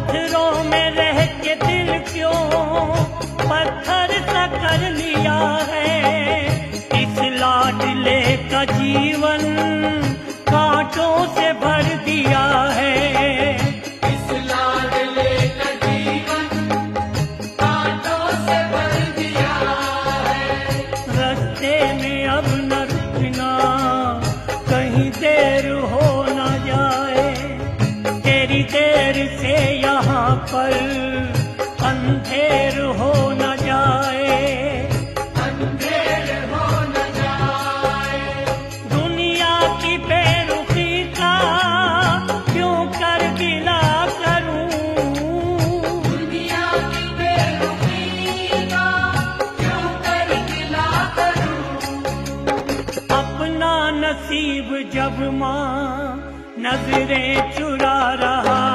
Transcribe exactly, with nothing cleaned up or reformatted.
पत्थरों में रह के दिल क्यों पत्थर सा कर लिया है। इस लाडले का जीवन कांटों से भर दिया है। इस लाडले का जीवन कांटों से भर दिया है। रास्ते में अब न रुकना, कहीं देर हो न जाए। तेरी देर से यहाँ पर अंधेर हो न जाए। अंधेर हो न जाए। दुनिया की बेरुखी का क्यों कर गिला करूं। दुनिया की बेरुखी का क्यों कर गिला करूं। अपना नसीब जब माँ नजरें चुरा रहा